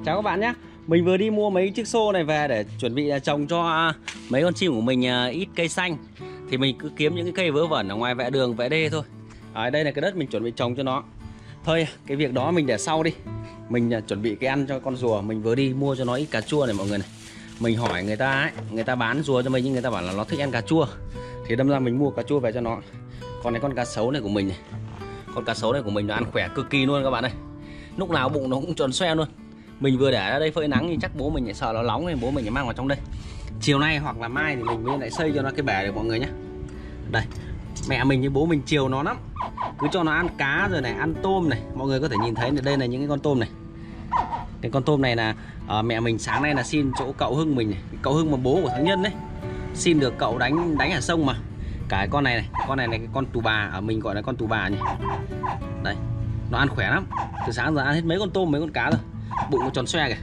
Chào các bạn nhé. Mình vừa đi mua mấy chiếc xô này về để chuẩn bị trồng cho mấy con chim của mình ít cây xanh. Thì mình cứ kiếm những cái cây vớ vẩn ở ngoài vệ đường, vệ đê thôi. Đây là cái đất mình chuẩn bị trồng cho nó. Thôi cái việc đó mình để sau đi. Mình chuẩn bị cái ăn cho con rùa. Mình vừa đi mua cho nó ít cà chua này mọi người này. Mình hỏi người ta ấy, người ta bán rùa cho mình nhưng người ta bảo là nó thích ăn cà chua. Thì đâm ra mình mua cà chua về cho nó. Còn này con cá sấu này của mình này. Con cá sấu này của mình nó ăn khỏe cực kỳ luôn các bạn ơi. Lúc nào bụng nó cũng tròn xoe luôn. Mình vừa để ở đây phơi nắng thì chắc bố mình lại sợ nó nóng nên bố mình lại mang vào trong đây. Chiều nay hoặc là mai thì mình mới lại xây cho nó cái bể được mọi người nhé. Đây, mẹ mình với bố mình chiều nó lắm. Cứ cho nó ăn cá rồi này, ăn tôm này. Mọi người có thể nhìn thấy là đây là những cái con tôm này. Cái con tôm này là mẹ mình sáng nay là xin chỗ cậu Hưng mình này. Cậu Hưng mà bố của thằng Nhân đấy. Xin được cậu đánh ở sông mà. Cả cái con này này, con này là cái con tù bà, ở mình gọi là con tù bà nhỉ. Đây, nó ăn khỏe lắm. Từ sáng giờ ăn hết mấy con tôm, mấy con cá rồi. Bụng nó tròn xoe kìa.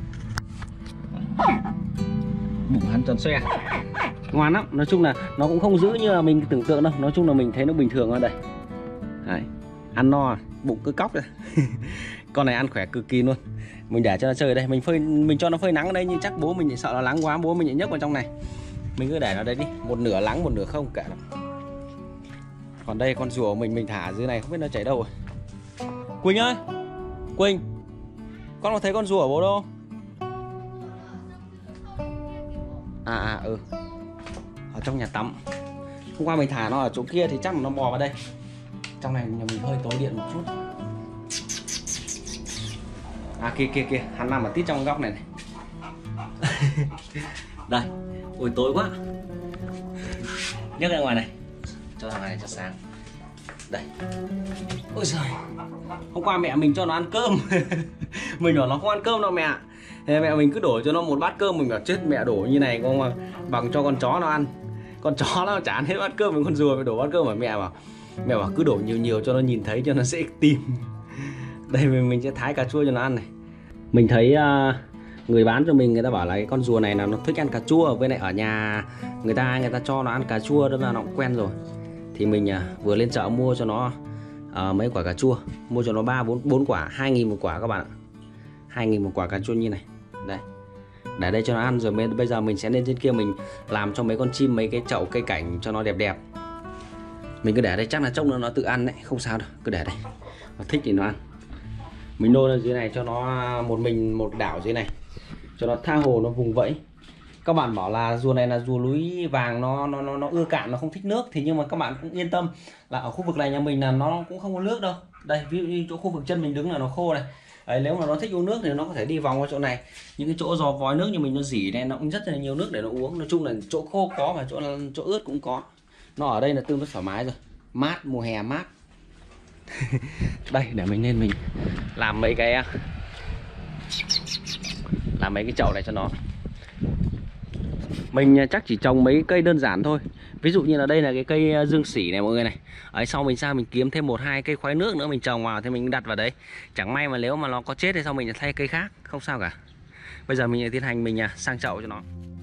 Bụng hắn tròn xoe. Ngoan lắm, nói chung là nó cũng không dữ như là mình tưởng tượng đâu. Nói chung là mình thấy nó bình thường ở đây. Đấy, ăn no, bụng cứ cóc rồi. Con này ăn khỏe cực kỳ luôn. Mình để cho nó chơi ở đây, mình cho nó phơi nắng ở đây nhưng chắc bố mình sợ nó nắng quá, bố mình lại nhấc vào trong này. Mình cứ để nó đây đi, một nửa nắng một nửa không cả. Còn đây con rùa của mình thả dưới này không biết nó chảy đâu rồi. Quỳnh ơi, Quỳnh, con có thấy con rùa ở bố đâu? Ở trong nhà tắm. Hôm qua mình thả nó ở chỗ kia thì chắc là nó bò vào đây. Trong này nhà mình hơi tối điện một chút. Kia, hắn nằm ở tít trong góc này này. Đây, ôi tối quá. Nhấc ra ngoài này. Cho thằng này cho sáng. Đây. Ôi giời. Hôm qua mẹ mình cho nó ăn cơm. Mình bảo nó không ăn cơm đâu mẹ. Thế mẹ mình cứ đổ cho nó một bát cơm. Mình bảo chết mẹ đổ như này không mà bằng cho con chó nó ăn. Con chó nó chả ăn hết bát cơm. Mình con rùa phải đổ bát cơm mà mẹ bảo cứ đổ nhiều cho nó nhìn thấy cho nó dễ tìm. Đây mình sẽ thái cà chua cho nó ăn này. Mình thấy người bán cho mình, người ta bảo là cái con rùa này là nó thích ăn cà chua. Với lại ở nhà người ta cho nó ăn cà chua, đó là nó cũng quen rồi. Thì mình vừa lên chợ mua cho nó mấy quả cà chua. Mua cho nó 4 quả, 2.000 một quả các bạn ạ. 2.000 một quả cà chua như này. Đây, để đây cho nó ăn. Rồi bây giờ mình sẽ lên trên kia mình làm cho mấy con chim mấy cái chậu cây cảnh cho nó đẹp đẹp. Mình cứ để đây, chắc là chốc nữa nó tự ăn đấy, không sao đâu. Cứ để đây, nó thích thì nó ăn. Mình nô lên dưới này cho nó một đảo dưới này cho nó tha hồ, nó vùng vẫy. Các bạn bảo là rùa này là rùa núi vàng, nó ưa cạn, nó không thích nước. Thì nhưng mà các bạn cũng yên tâm là ở khu vực này nhà mình là nó cũng không có nước đâu. Đây, ví dụ như chỗ khu vực chân mình đứng là nó khô này. Đấy, nếu mà nó thích uống nước thì nó có thể đi vòng qua chỗ này. Những cái chỗ giò vòi nước như mình nó dỉ này, nó cũng rất là nhiều nước để nó uống. Nói chung là chỗ khô có và chỗ ướt cũng có. Nó ở đây là tương đối thoải mái rồi. Mát, mùa hè mát. Đây, để mình lên mình làm mấy cái chậu này cho nó. Mình chắc chỉ trồng mấy cây đơn giản thôi. Ví dụ như là đây là cái cây dương sỉ này mọi người này. Ở sau mình sang mình kiếm thêm 1-2 cây khoái nước nữa mình trồng vào thì mình đặt vào đấy. Chẳng may mà nếu mà nó có chết thì sau mình thay cây khác, không sao cả. Bây giờ mình tiến hành mình sang chậu cho nó.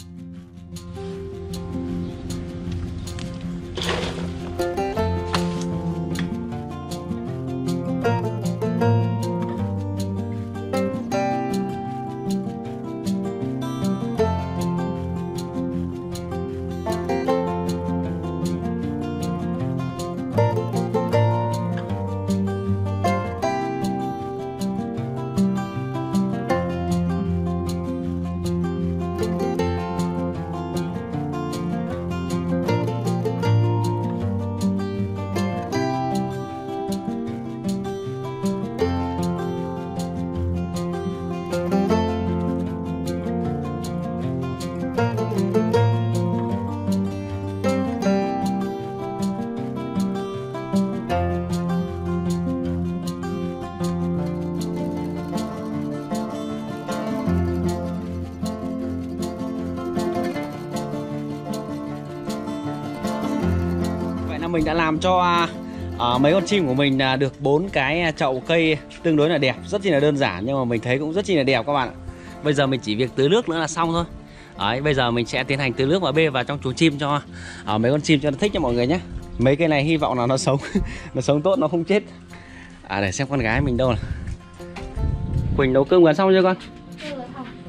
Mình đã làm cho mấy con chim của mình được 4 cái chậu cây tương đối là đẹp, rất chi là đơn giản nhưng mà mình thấy cũng rất chi là đẹp các bạn ạ. Bây giờ mình chỉ việc tưới nước nữa là xong thôi. Đấy, bây giờ mình sẽ tiến hành tưới nước và bê vào trong chuồng chim cho mấy con chim cho nó thích nha mọi người nhé. Mấy cái này hy vọng là nó sống nó sống tốt, nó không chết. Để xem con gái mình đâu này. Quỳnh nấu cơm gần xong chưa con?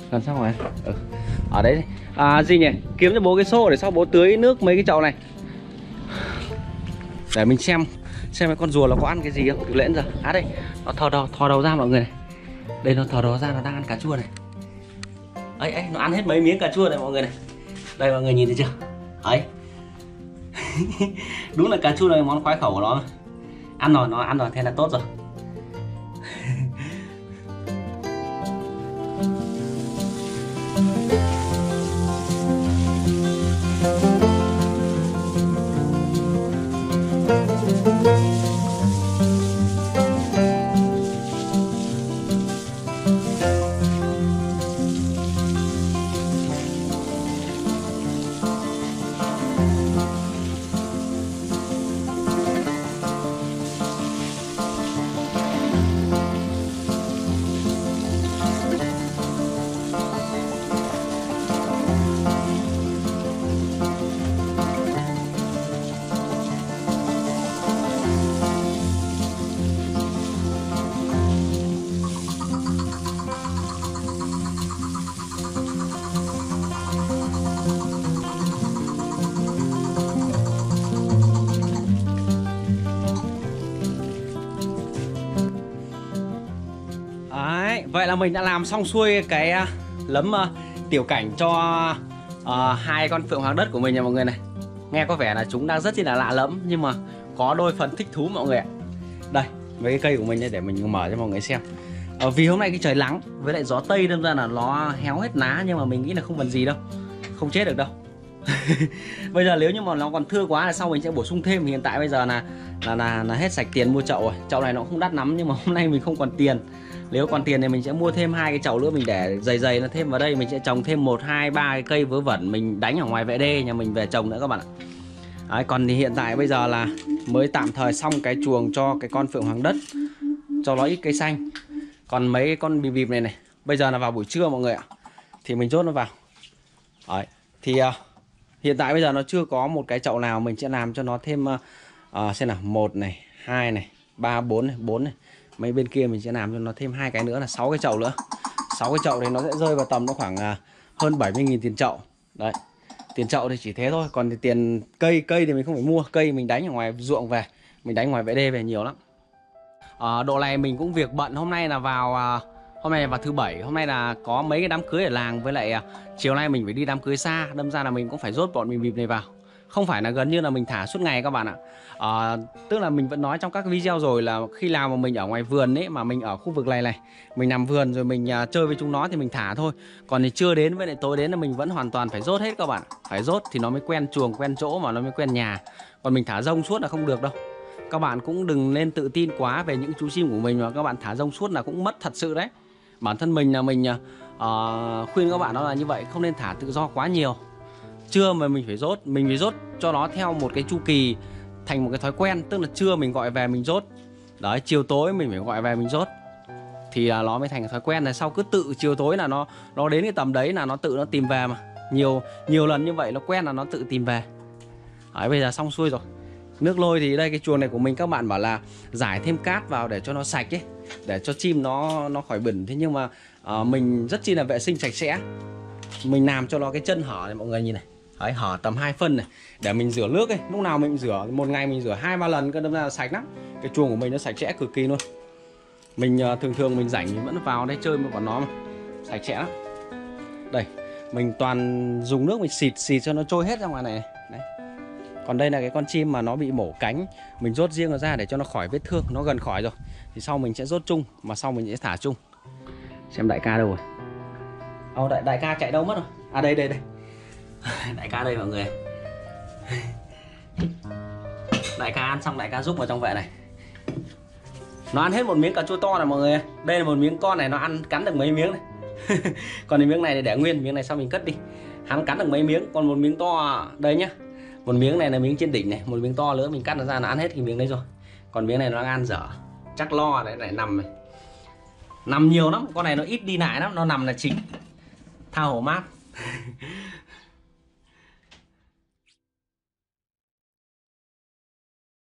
Gần xong rồi. Ở đấy gì nhỉ, kiếm cho bố cái xô để sau bố tưới nước mấy cái chậu này, để mình xem cái con rùa nó có ăn cái gì không từ nãy đến giờ. Đây, nó thò đầu ra mọi người này. Đây, nó thò đầu ra, nó đang ăn cà chua này. Ấy, nó ăn hết mấy miếng cà chua này mọi người này. Đây mọi người nhìn thấy chưa? Ấy. Đúng là cà chua là món khoái khẩu của nó. Ăn rồi, nó ăn rồi, thế là tốt rồi. Vậy là mình đã làm xong xuôi cái lấm tiểu cảnh cho hai con phượng hoàng đất của mình nha mọi người này. Nghe có vẻ là chúng đang rất là lạ lẫm, nhưng mà có đôi phần thích thú mọi người ạ. Đây, với cái cây của mình đây để mình mở cho mọi người xem. Vì hôm nay cái trời nắng với lại gió tây đâm ra là nó héo hết lá, nhưng mà mình nghĩ là không vấn gì đâu, không chết được đâu. Bây giờ nếu như mà nó còn thưa quá là sau mình sẽ bổ sung thêm. Hiện tại bây giờ là hết sạch tiền mua chậu rồi. Chậu này nó cũng không đắt lắm, nhưng mà hôm nay mình không còn tiền. Nếu còn tiền thì mình sẽ mua thêm 2 cái chậu nữa, mình để dày nó thêm vào đây. Mình sẽ trồng thêm 1, 2, 3 cái cây vớ vẩn mình đánh ở ngoài vệ đê nhà mình về trồng nữa các bạn ạ. Đấy, còn thì hiện tại bây giờ là mới tạm thời xong cái chuồng cho cái con phượng hoàng đất, cho nó ít cây xanh. Còn mấy con bịp bịp này bây giờ là vào buổi trưa mọi người ạ, thì mình chốt nó vào. Đấy, thì hiện tại bây giờ nó chưa có một cái chậu nào. Mình sẽ làm cho nó thêm xem nào, 1 này, 2 này, 3, 4 này, 4 này. Mấy bên kia mình sẽ làm cho nó thêm 2 cái nữa là 6 cái chậu nữa. 6 cái chậu thì nó sẽ rơi vào tầm nó khoảng hơn 70.000 tiền chậu. Đấy, tiền chậu thì chỉ thế thôi. Còn thì tiền cây thì mình không phải mua. Cây mình đánh ở ngoài ruộng về, mình đánh ngoài vệ đê về nhiều lắm. Độ này mình cũng việc bận. Hôm nay là vào thứ Bảy. Hôm nay là có mấy cái đám cưới ở làng, với lại chiều nay mình phải đi đám cưới xa, đâm ra là mình cũng phải rốt bọn mình bịp này vào. Không phải là gần như là mình thả suốt ngày các bạn ạ. Tức là mình vẫn nói trong các video rồi là khi nào mà mình ở ngoài vườn ấy, mà mình ở khu vực này mình nằm vườn rồi mình chơi với chúng nó thì mình thả thôi. Còn thì trưa đến với lại tối đến là mình vẫn hoàn toàn phải rốt hết các bạn. Phải rốt thì nó mới quen chuồng, quen chỗ, mà nó mới quen nhà. Còn mình thả rông suốt là không được đâu. Các bạn cũng đừng nên tự tin quá về những chú chim của mình, mà các bạn thả rông suốt là cũng mất thật sự đấy. Bản thân mình là mình khuyên các bạn đó là như vậy, không nên thả tự do quá nhiều. Trưa mà mình phải rốt cho nó theo một cái chu kỳ, thành một cái thói quen. Tức là trưa mình gọi về mình rốt, đấy, chiều tối mình phải gọi về mình rốt, thì nó mới thành cái thói quen này. Sau cứ tự chiều tối là nó đến cái tầm đấy là nó tự nó tìm về, mà nhiều lần như vậy nó quen là nó tự tìm về. Đấy, bây giờ xong xuôi rồi. Nước lôi thì đây, cái chuồng này của mình các bạn bảo là rải thêm cát vào để cho nó sạch ấy, để cho chim nó khỏi bẩn. Thế nhưng mà mình rất chi là vệ sinh sạch sẽ. Mình làm cho nó cái chân hở này mọi người nhìn này. Đấy, hở tầm 2 phân này để mình rửa nước ấy. Lúc nào mình rửa, một ngày mình rửa 2-3 lần cơ, đâm ra là sạch lắm. Cái chuồng của mình nó sạch sẽ cực kỳ luôn. Mình thường mình rảnh mình vẫn vào đây chơi với bọn nó mà. Sạch sẽ lắm. Đây, mình toàn dùng nước mình xịt cho nó trôi hết ra ngoài này. Đấy. Còn đây là cái con chim mà nó bị mổ cánh, mình rốt riêng nó ra để cho nó khỏi vết thương. Nó gần khỏi rồi thì sau mình sẽ rốt chung, mà sau mình sẽ thả chung. Xem đại ca đâu rồi? Đại ca chạy đâu mất rồi? À đây. Đại ca đây mọi người. Đại ca ăn xong đại ca rúc vào trong vệ này. Nó ăn hết một miếng cà chua to này mọi người. Đây là một miếng con này, nó ăn cắn được mấy miếng này. Còn cái miếng này thì để nguyên, miếng này sau mình cất đi. Hắn cắn được mấy miếng, còn một miếng to đây nhá. Một miếng này là miếng trên đỉnh này, một miếng to nữa mình cắt nó ra nó ăn hết cái miếng đấy rồi. Còn miếng này nó đang ăn dở. Chắc lo đấy, lại nằm này. Nằm nhiều lắm, con này nó ít đi lại lắm, nó nằm là chính. Tha hồ mát.